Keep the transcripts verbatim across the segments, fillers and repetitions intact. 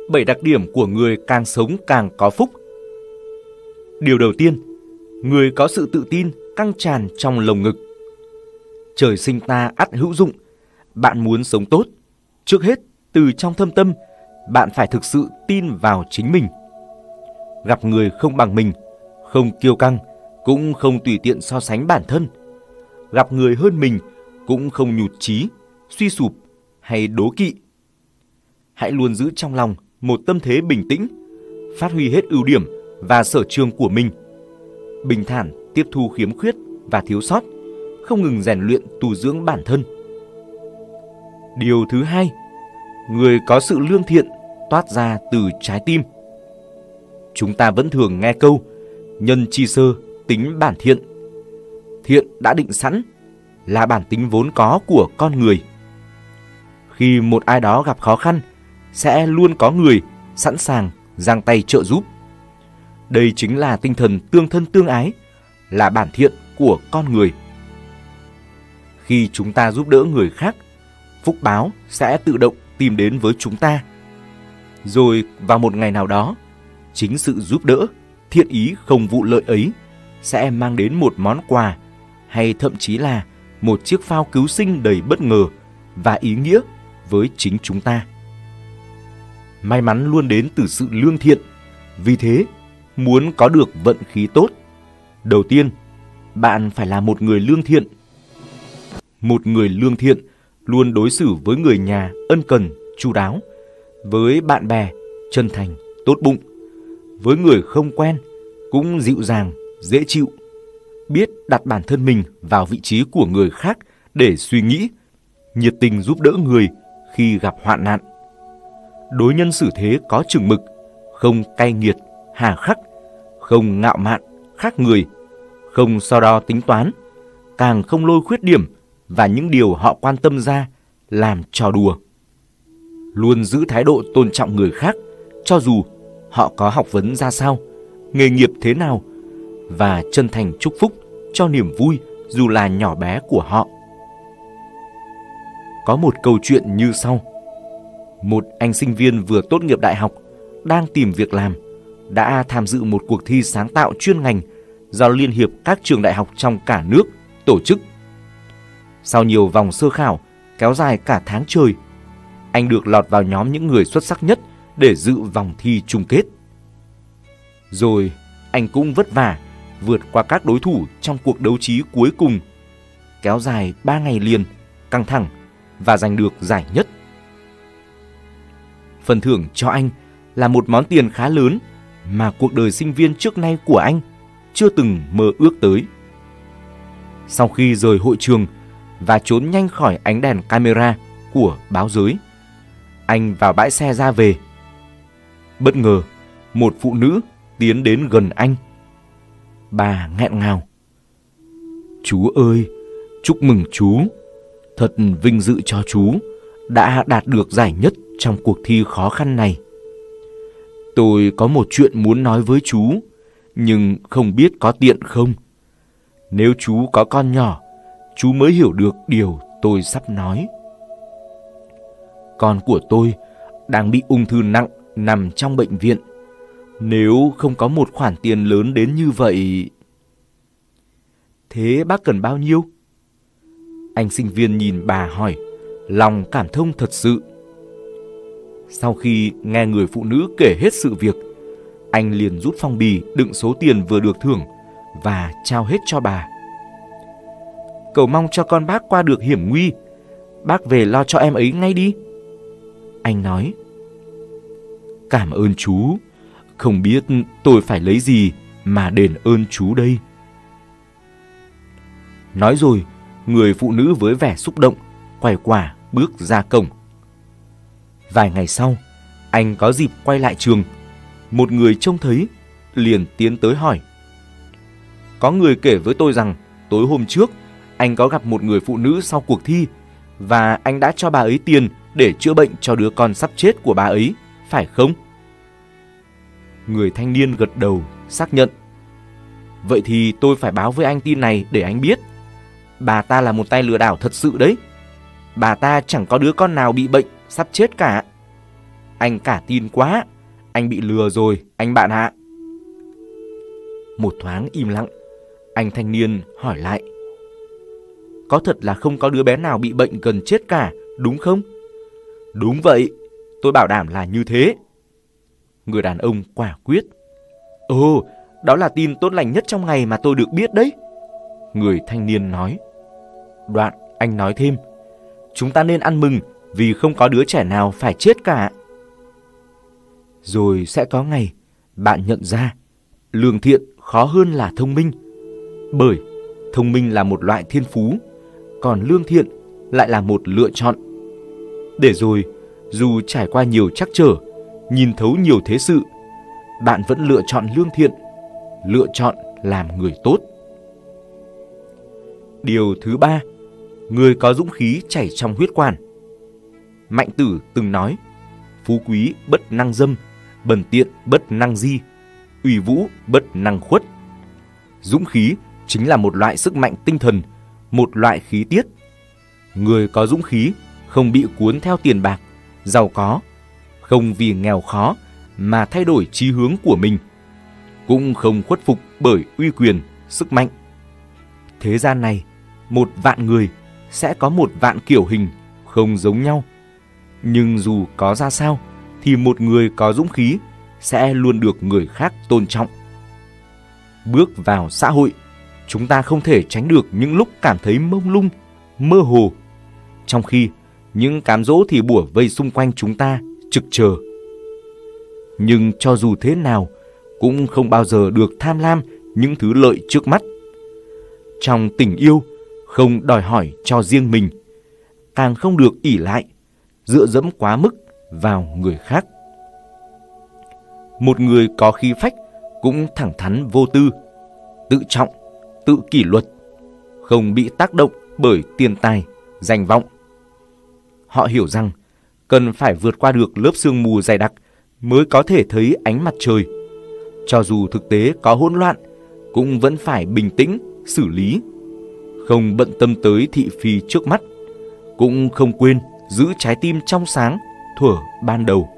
bảy đặc điểm của người càng sống càng có phúc. Điều đầu tiên, người có sự tự tin căng tràn trong lồng ngực. Trời sinh ta ắt hữu dụng. Bạn muốn sống tốt, trước hết từ trong thâm tâm, bạn phải thực sự tin vào chính mình. Gặp người không bằng mình, không kiêu căng, cũng không tùy tiện so sánh bản thân. Gặp người hơn mình, cũng không nhụt chí, suy sụp hay đố kỵ. Hãy luôn giữ trong lòng một tâm thế bình tĩnh, phát huy hết ưu điểm và sở trường của mình. Bình thản tiếp thu khiếm khuyết và thiếu sót, không ngừng rèn luyện tu dưỡng bản thân. Điều thứ hai, người có sự lương thiện toát ra từ trái tim. Chúng ta vẫn thường nghe câu nhân chi sơ tính bản thiện. Thiện đã định sẵn, là bản tính vốn có của con người. Khi một ai đó gặp khó khăn, sẽ luôn có người sẵn sàng giang tay trợ giúp. Đây chính là tinh thần tương thân tương ái, là bản thiện của con người. Khi chúng ta giúp đỡ người khác, phúc báo sẽ tự động tìm đến với chúng ta. Rồi vào một ngày nào đó, chính sự giúp đỡ, thiện ý không vụ lợi ấy sẽ mang đến một món quà hay thậm chí là một chiếc phao cứu sinh đầy bất ngờ và ý nghĩa với chính chúng ta. May mắn luôn đến từ sự lương thiện. Vì thế, muốn có được vận khí tốt, đầu tiên, bạn phải là một người lương thiện. Một người lương thiện luôn đối xử với người nhà ân cần, chu đáo, với bạn bè chân thành, tốt bụng, với người không quen cũng dịu dàng, dễ chịu, biết đặt bản thân mình vào vị trí của người khác để suy nghĩ, nhiệt tình giúp đỡ người khi gặp hoạn nạn. Đối nhân xử thế có chừng mực, không cay nghiệt, hà khắc, không ngạo mạn, khác người, không so đo tính toán, càng không lôi khuyết điểm và những điều họ quan tâm ra làm trò đùa. Luôn giữ thái độ tôn trọng người khác, cho dù họ có học vấn ra sao, nghề nghiệp thế nào, và chân thành chúc phúc cho niềm vui dù là nhỏ bé của họ. Có một câu chuyện như sau. Một anh sinh viên vừa tốt nghiệp đại học, đang tìm việc làm, đã tham dự một cuộc thi sáng tạo chuyên ngành do Liên hiệp các trường đại học trong cả nước tổ chức. Sau nhiều vòng sơ khảo kéo dài cả tháng trời, anh được lọt vào nhóm những người xuất sắc nhất để dự vòng thi chung kết. Rồi anh cũng vất vả vượt qua các đối thủ trong cuộc đấu trí cuối cùng, kéo dài ba ngày liền, căng thẳng và giành được giải nhất. Phần thưởng cho anh là một món tiền khá lớn mà cuộc đời sinh viên trước nay của anh chưa từng mơ ước tới. Sau khi rời hội trường và trốn nhanh khỏi ánh đèn camera của báo giới, anh vào bãi xe ra về. Bất ngờ, một phụ nữ tiến đến gần anh. Bà nghẹn ngào. Chú ơi, chúc mừng chú. Thật vinh dự cho chú đã đạt được giải nhất trong cuộc thi khó khăn này. Tôi có một chuyện muốn nói với chú, nhưng không biết có tiện không. Nếu chú có con nhỏ, chú mới hiểu được điều tôi sắp nói. Con của tôi đang bị ung thư nặng nằm trong bệnh viện. Nếu không có một khoản tiền lớn đến như vậy... Thế bác cần bao nhiêu? Anh sinh viên nhìn bà hỏi, lòng cảm thông thật sự. Sau khi nghe người phụ nữ kể hết sự việc, anh liền rút phong bì đựng số tiền vừa được thưởng và trao hết cho bà. Cầu mong cho con bác qua được hiểm nguy. Bác về lo cho em ấy ngay đi. Anh nói. Cảm ơn chú. Không biết tôi phải lấy gì mà đền ơn chú đây. Nói rồi, người phụ nữ với vẻ xúc động quay quả bước ra cổng. Vài ngày sau, anh có dịp quay lại trường. Một người trông thấy liền tiến tới hỏi. Có người kể với tôi rằng tối hôm trước anh có gặp một người phụ nữ sau cuộc thi và anh đã cho bà ấy tiền để chữa bệnh cho đứa con sắp chết của bà ấy, phải không? Người thanh niên gật đầu xác nhận. Vậy thì tôi phải báo với anh tin này để anh biết. Bà ta là một tay lừa đảo thật sự đấy. Bà ta chẳng có đứa con nào bị bệnh sắp chết cả. Anh cả tin quá. Anh bị lừa rồi, anh bạn ạ. Một thoáng im lặng, anh thanh niên hỏi lại. Có thật là không có đứa bé nào bị bệnh gần chết cả, đúng không? Đúng vậy, tôi bảo đảm là như thế. Người đàn ông quả quyết. Ồ, đó là tin tốt lành nhất trong ngày mà tôi được biết đấy. Người thanh niên nói. Đoạn anh nói thêm. Chúng ta nên ăn mừng vì không có đứa trẻ nào phải chết cả. Rồi sẽ có ngày bạn nhận ra lương thiện khó hơn là thông minh. Bởi thông minh là một loại thiên phú, còn lương thiện lại là một lựa chọn. Để rồi, dù trải qua nhiều trắc trở, nhìn thấu nhiều thế sự, bạn vẫn lựa chọn lương thiện, lựa chọn làm người tốt. Điều thứ ba, người có dũng khí chảy trong huyết quản. Mạnh Tử từng nói, phú quý bất năng dâm, bần tiện bất năng di, uy vũ bất năng khuất. Dũng khí chính là một loại sức mạnh tinh thần, một loại khí tiết. Người có dũng khí không bị cuốn theo tiền bạc, giàu có, không vì nghèo khó mà thay đổi chí hướng của mình, cũng không khuất phục bởi uy quyền, sức mạnh. Thế gian này, một vạn người sẽ có một vạn kiểu hình không giống nhau. Nhưng dù có ra sao, thì một người có dũng khí sẽ luôn được người khác tôn trọng. Bước vào xã hội, chúng ta không thể tránh được những lúc cảm thấy mông lung, mơ hồ, trong khi những cám dỗ thì bủa vây xung quanh chúng ta trực chờ. Nhưng cho dù thế nào, cũng không bao giờ được tham lam những thứ lợi trước mắt. Trong tình yêu, không đòi hỏi cho riêng mình, càng không được ỷ lại, dựa dẫm quá mức vào người khác. Một người có khí phách cũng thẳng thắn vô tư, tự trọng, tự kỷ luật, không bị tác động bởi tiền tài, danh vọng. Họ hiểu rằng cần phải vượt qua được lớp sương mù dày đặc mới có thể thấy ánh mặt trời. Cho dù thực tế có hỗn loạn, cũng vẫn phải bình tĩnh, xử lý, không bận tâm tới thị phi trước mắt, cũng không quên giữ trái tim trong sáng thuở ban đầu.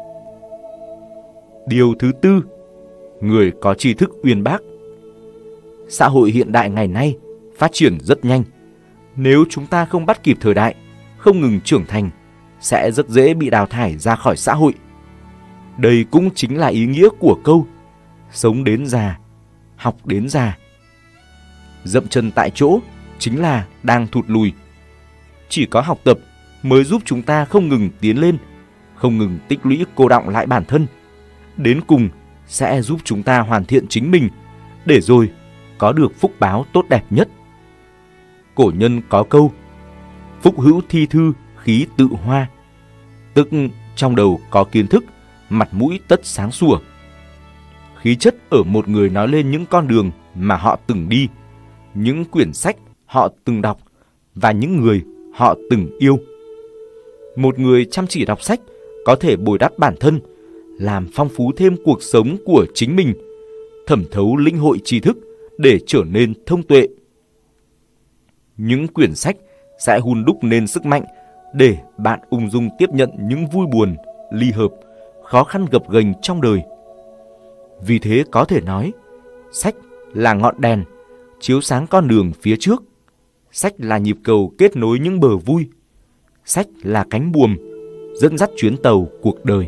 Điều thứ tư, người có tri thức uyên bác. Xã hội hiện đại ngày nay phát triển rất nhanh. Nếu chúng ta không bắt kịp thời đại, không ngừng trưởng thành, sẽ rất dễ bị đào thải ra khỏi xã hội. Đây cũng chính là ý nghĩa của câu sống đến già, học đến già. Dậm chân tại chỗ chính là đang thụt lùi. Chỉ có học tập mới giúp chúng ta không ngừng tiến lên, không ngừng tích lũy cô đọng lại bản thân. Đến cùng sẽ giúp chúng ta hoàn thiện chính mình, để rồi có được phúc báo tốt đẹp nhất. Cổ nhân có câu, phúc hữu thi thư, khí tự hoa. Tức trong đầu có kiến thức, mặt mũi tất sáng sủa. Khí chất ở một người nói lên những con đường mà họ từng đi, những quyển sách họ từng đọc và những người họ từng yêu. Một người chăm chỉ đọc sách có thể bồi đắp bản thân, làm phong phú thêm cuộc sống của chính mình, thẩm thấu lĩnh hội tri thức để trở nên thông tuệ. Những quyển sách sẽ hun đúc nên sức mạnh để bạn ung dung tiếp nhận những vui buồn, ly hợp, khó khăn gập ghềnh trong đời. Vì thế có thể nói, sách là ngọn đèn chiếu sáng con đường phía trước. Sách là nhịp cầu kết nối những bờ vui. Sách là cánh buồm dẫn dắt chuyến tàu cuộc đời.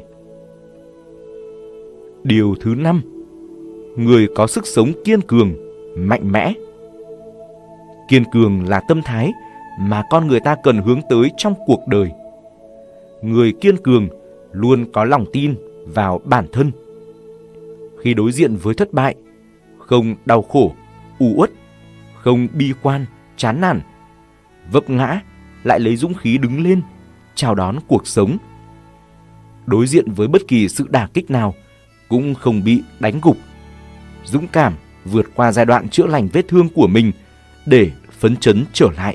Điều thứ năm, người có sức sống kiên cường, mạnh mẽ. Kiên cường là tâm thái mà con người ta cần hướng tới trong cuộc đời. Người kiên cường luôn có lòng tin vào bản thân. Khi đối diện với thất bại, không đau khổ, u uất, không bi quan, chán nản, vấp ngã, lại lấy dũng khí đứng lên, chào đón cuộc sống. Đối diện với bất kỳ sự đả kích nào, cũng không bị đánh gục. Dũng cảm vượt qua giai đoạn chữa lành vết thương của mình để phấn chấn trở lại.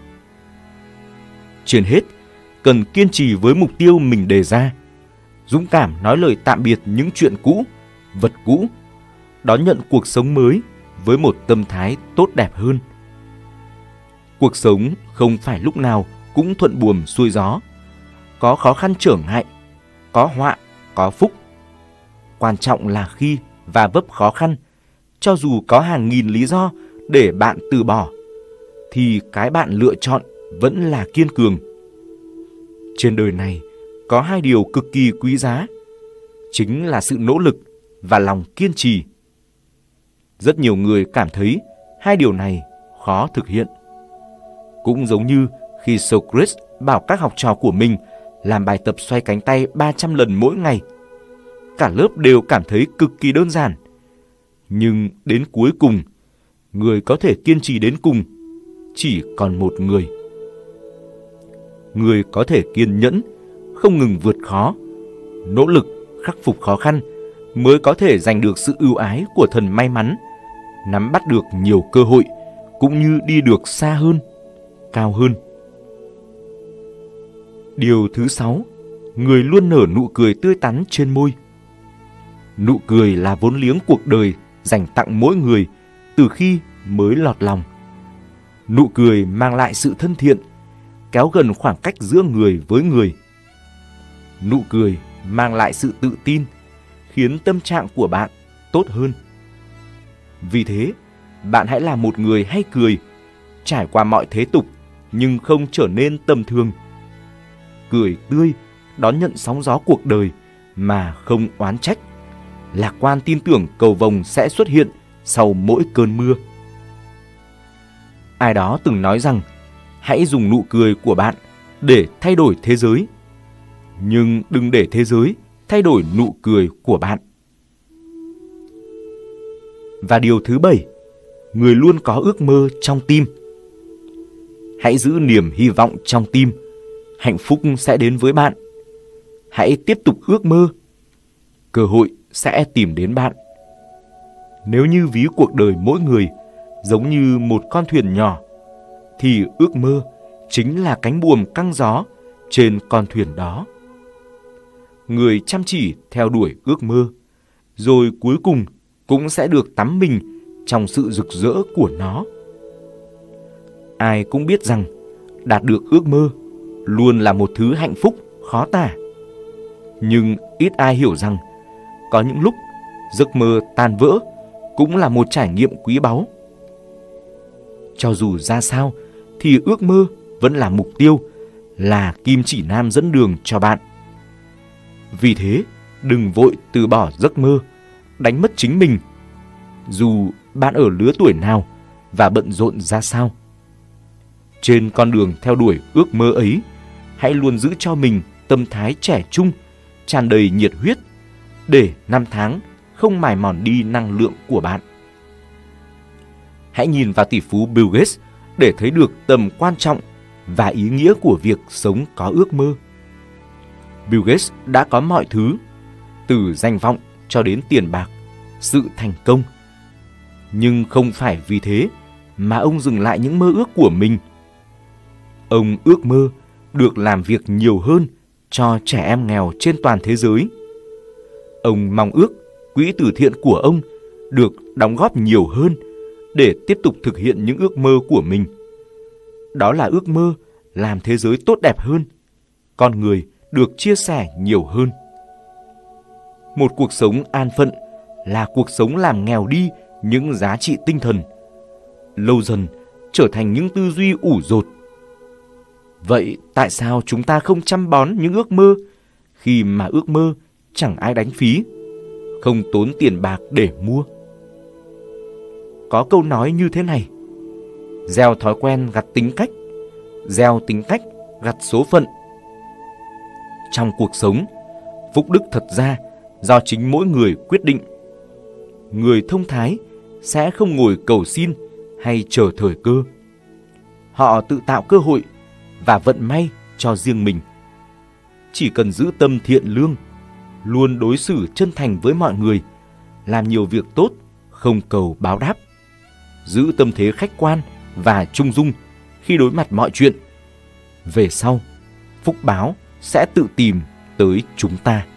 Trên hết, cần kiên trì với mục tiêu mình đề ra. Dũng cảm nói lời tạm biệt những chuyện cũ, vật cũ, đón nhận cuộc sống mới với một tâm thái tốt đẹp hơn. Cuộc sống không phải lúc nào cũng thuận buồm xuôi gió, có khó khăn trở ngại, có họa, có phúc. Quan trọng là khi và vấp khó khăn, cho dù có hàng nghìn lý do để bạn từ bỏ, thì cái bạn lựa chọn vẫn là kiên cường. Trên đời này có hai điều cực kỳ quý giá, chính là sự nỗ lực và lòng kiên trì. Rất nhiều người cảm thấy hai điều này khó thực hiện. Cũng giống như khi Socrates bảo các học trò của mình làm bài tập xoay cánh tay ba trăm lần mỗi ngày. Cả lớp đều cảm thấy cực kỳ đơn giản. Nhưng đến cuối cùng, người có thể kiên trì đến cùng chỉ còn một người. Người có thể kiên nhẫn, không ngừng vượt khó, nỗ lực khắc phục khó khăn mới có thể giành được sự ưu ái của thần may mắn, nắm bắt được nhiều cơ hội cũng như đi được xa hơn, cao hơn. Điều thứ sáu, người luôn nở nụ cười tươi tắn trên môi. Nụ cười là vốn liếng cuộc đời dành tặng mỗi người từ khi mới lọt lòng. Nụ cười mang lại sự thân thiện, kéo gần khoảng cách giữa người với người. Nụ cười mang lại sự tự tin, khiến tâm trạng của bạn tốt hơn. Vì thế, bạn hãy là một người hay cười, trải qua mọi thế tục nhưng không trở nên tầm thường. Cười tươi, đón nhận sóng gió cuộc đời mà không oán trách. Lạc quan tin tưởng cầu vồng sẽ xuất hiện sau mỗi cơn mưa. Ai đó từng nói rằng hãy dùng nụ cười của bạn để thay đổi thế giới, nhưng đừng để thế giới thay đổi nụ cười của bạn. Và điều thứ bảy, người luôn có ước mơ trong tim. Hãy giữ niềm hy vọng trong tim, hạnh phúc sẽ đến với bạn. Hãy tiếp tục ước mơ, cơ hội sẽ tìm đến bạn. Nếu như ví cuộc đời mỗi người giống như một con thuyền nhỏ, thì ước mơ chính là cánh buồm căng gió trên con thuyền đó. Người chăm chỉ theo đuổi ước mơ, rồi cuối cùng cũng sẽ được tắm mình trong sự rực rỡ của nó. Ai cũng biết rằng đạt được ước mơ luôn là một thứ hạnh phúc khó tả. Nhưng ít ai hiểu rằng có những lúc giấc mơ tan vỡ cũng là một trải nghiệm quý báu. Cho dù ra sao thì ước mơ vẫn là mục tiêu, là kim chỉ nam dẫn đường cho bạn. Vì thế, đừng vội từ bỏ giấc mơ, đánh mất chính mình, dù bạn ở lứa tuổi nào và bận rộn ra sao. Trên con đường theo đuổi ước mơ ấy, hãy luôn giữ cho mình tâm thái trẻ trung, tràn đầy nhiệt huyết, để năm tháng không mài mòn đi năng lượng của bạn. Hãy nhìn vào tỷ phú Bill Gates để thấy được tầm quan trọng và ý nghĩa của việc sống có ước mơ. Bill Gates đã có mọi thứ, từ danh vọng cho đến tiền bạc, sự thành công. Nhưng không phải vì thế mà ông dừng lại những mơ ước của mình. Ông ước mơ được làm việc nhiều hơn cho trẻ em nghèo trên toàn thế giới. Ông mong ước quỹ từ thiện của ông được đóng góp nhiều hơn để tiếp tục thực hiện những ước mơ của mình. Đó là ước mơ làm thế giới tốt đẹp hơn, con người được chia sẻ nhiều hơn. Một cuộc sống an phận là cuộc sống làm nghèo đi những giá trị tinh thần, lâu dần trở thành những tư duy ủ dột. Vậy tại sao chúng ta không chăm bón những ước mơ khi mà ước mơ chẳng ai đánh phí, không tốn tiền bạc để mua? Có câu nói như thế này: gieo thói quen gặt tính cách, gieo tính cách gặt số phận. Trong cuộc sống, phúc đức thật ra do chính mỗi người quyết định. Người thông thái sẽ không ngồi cầu xin hay chờ thời cơ. Họ tự tạo cơ hội và vận may cho riêng mình. Chỉ cần giữ tâm thiện lương, luôn đối xử chân thành với mọi người, làm nhiều việc tốt, không cầu báo đáp, giữ tâm thế khách quan và trung dung khi đối mặt mọi chuyện, về sau, phúc báo sẽ tự tìm tới chúng ta.